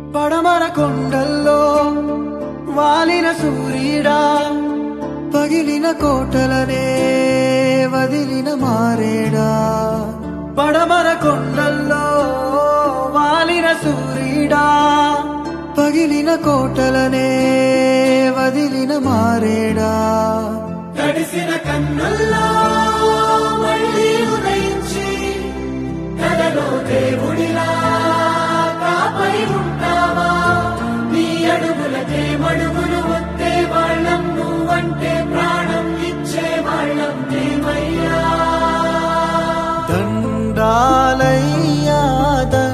పడమర కొండల్లో వాలిన సూర్యుడా పగిలిన కోటలనే వదిలిన మారేడా పడమర కొండల్లో వాలిన సూర్యుడా పగిలిన కోటలనే వదిలిన మారేడా తడిసిన కన్నుల్లో మళ్ళీ ఉదయించి కలలో దేవుడిలా కాపరి ఉంటావా నీ అడుగులకే మడుగులు వస్తే వాళ్ళం నువ్వంటే ప్రాణం ఇచ్చే వాళ్ళం మేమయ్యా దండాలయ్యా